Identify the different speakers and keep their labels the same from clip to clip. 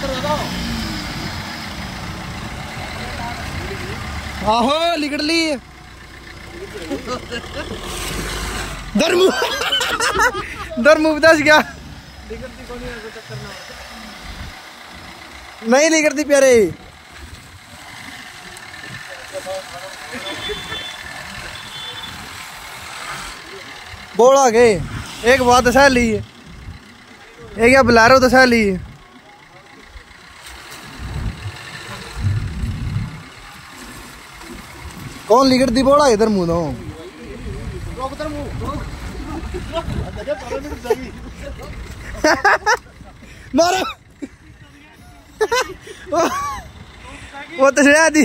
Speaker 1: आहो लिकड़ ली धर्मू धर्मू दस गया नहीं लिकड़ती प्यारे बोल आ गए एक बात दसा ली एक या बुलारो दसा ली कौन लिकड़ती बोला इधर मुँह दो मारो वो तो शया दी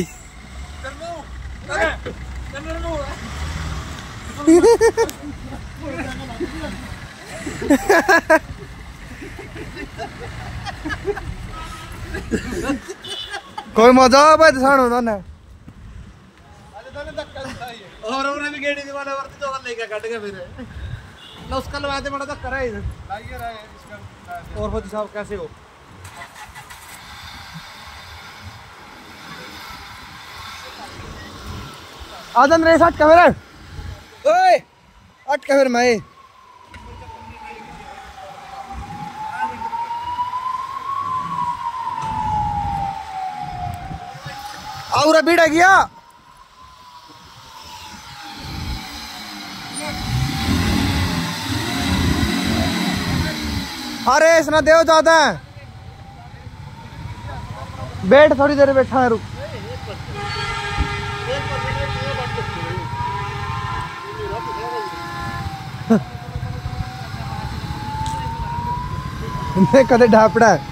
Speaker 1: कोई मजा भाई दसानो ना
Speaker 2: और उन्हें भी गेड़ी दीवाने वर्ती तो लेके काट के फिर ना उसका लवाते बड़ा तक करा इधर लाइए रहा है इसका और फौजी साहब कैसे हो
Speaker 1: आदम रे साथ का फिर ओए अट का फिर मैं आउरा बीड़ा गया अरे इसना देव ज्यादा है बैठ थोड़ी देर बैठा है रुक कदे ढापड़ा है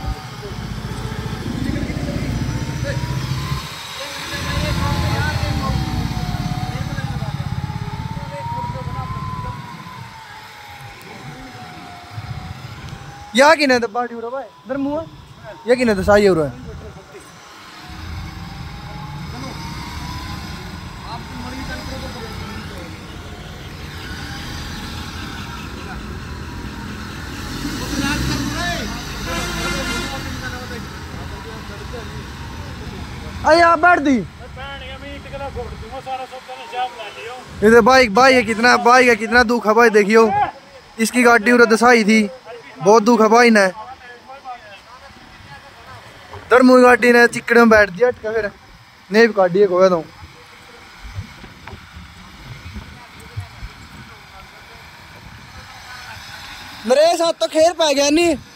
Speaker 1: या कि नहीं बाटी हो रहा भाई इधर मुँह या कि नहीं तो सही हो रहा है अया बैठ दी इधर बाइक भाई है कितना दुख है भाई देखियो इसकी गाड़ी उधर दसाई थी बहुत दुख है भाई ने धर्मू गाड़ी ने चिकड़े में बैठ दिया अटका फिर नहीं भी गाड़ी को तो मेरे साथ तो खेर पै गया नहीं